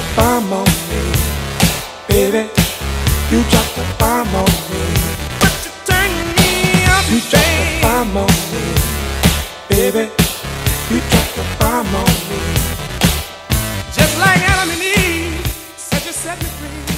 the bomb on me, baby. You dropped the bomb on me. But you turned me up, you dropped the bomb on me, baby. You dropped the bomb on me. Just like Adam and Eve said, you set me free.